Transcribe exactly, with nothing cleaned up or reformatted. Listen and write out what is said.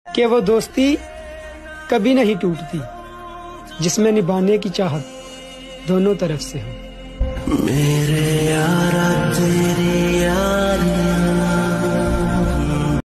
कि वो दोस्ती कभी नहीं टूटती जिसमें निभाने की चाहत दोनों तरफ से हो। मेरे यारा तेरी